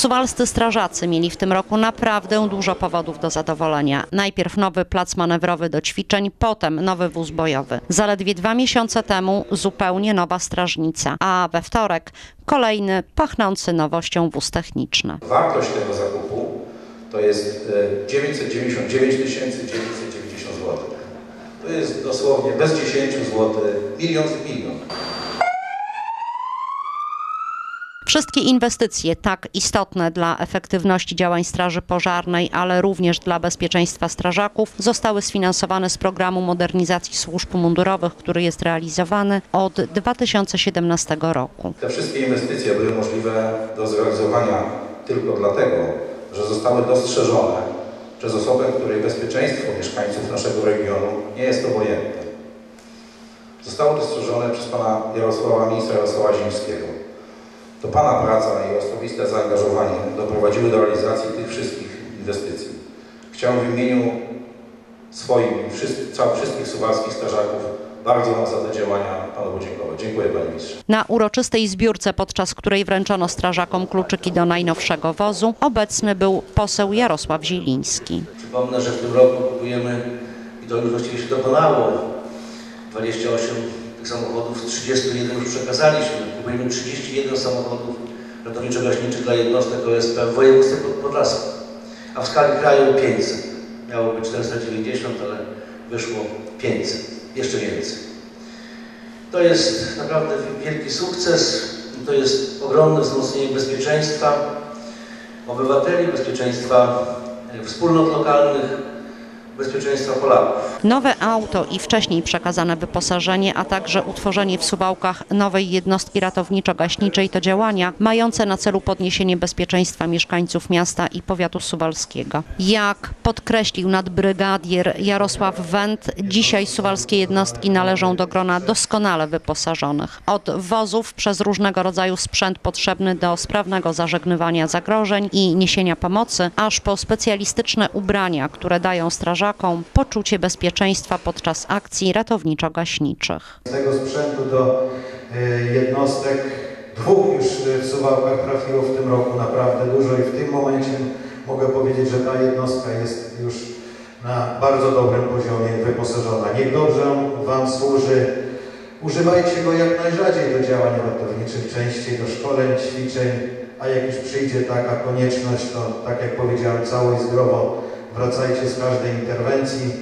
Suwalscy strażacy mieli w tym roku naprawdę dużo powodów do zadowolenia. Najpierw nowy plac manewrowy do ćwiczeń, potem nowy wóz bojowy. Zaledwie 2 miesiące temu zupełnie nowa strażnica, a we wtorek kolejny pachnący nowością wóz techniczny. Wartość tego zakupu to jest 999 990 zł. To jest dosłownie bez 10 zł milion w milion. Wszystkie inwestycje, tak istotne dla efektywności działań Straży Pożarnej, ale również dla bezpieczeństwa strażaków, zostały sfinansowane z programu modernizacji służb mundurowych, który jest realizowany od 2017 roku. Te wszystkie inwestycje były możliwe do zrealizowania tylko dlatego, że zostały dostrzeżone przez osobę, której bezpieczeństwo mieszkańców naszego regionu nie jest obojętne. Zostało dostrzeżone przez pana ministra Jarosława Zielińskiego. To pana praca i osobiste zaangażowanie doprowadziły do realizacji tych wszystkich inwestycji. Chciałem w imieniu swoim i wszystkich suwalskich strażaków bardzo wam za te działania panu podziękować. Dziękuję, panie ministrze. Na uroczystej zbiórce, podczas której wręczono strażakom kluczyki do najnowszego wozu, obecny był poseł Jarosław Zieliński. Przypomnę, że w tym roku kupujemy, i to już właściwie się dokonało, 28 tych samochodów, 31 już przekazaliśmy. Kupujemy 31 samochodów ratowniczo-gaśniczych dla jednostek OSP w województwie podlaskim, a w skali kraju 500. Miało być 490, ale wyszło 500, jeszcze więcej. To jest naprawdę wielki sukces, to jest ogromne wzmocnienie bezpieczeństwa obywateli, bezpieczeństwa wspólnot lokalnych, bezpieczeństwa Polaków. Nowe auto i wcześniej przekazane wyposażenie, a także utworzenie w Suwałkach nowej jednostki ratowniczo-gaśniczej to działania mające na celu podniesienie bezpieczeństwa mieszkańców miasta i powiatu suwalskiego. Jak podkreślił nadbrygadier Jarosław Węd, dzisiaj suwalskie jednostki należą do grona doskonale wyposażonych. Od wozów przez różnego rodzaju sprzęt potrzebny do sprawnego zażegnywania zagrożeń i niesienia pomocy, aż po specjalistyczne ubrania, które dają strażakom poczucie bezpieczeństwa podczas akcji ratowniczo-gaśniczych. Z tego sprzętu do jednostek 2 już w Suwałkach trafiło w tym roku naprawdę dużo i w tym momencie mogę powiedzieć, że ta jednostka jest już na bardzo dobrym poziomie wyposażona. Niech dobrze wam służy. Używajcie go jak najrzadziej do działań ratowniczych, częściej do szkoleń, ćwiczeń, a jak już przyjdzie taka konieczność, to tak jak powiedziałem, cało i zdrowo wracajcie z każdej interwencji.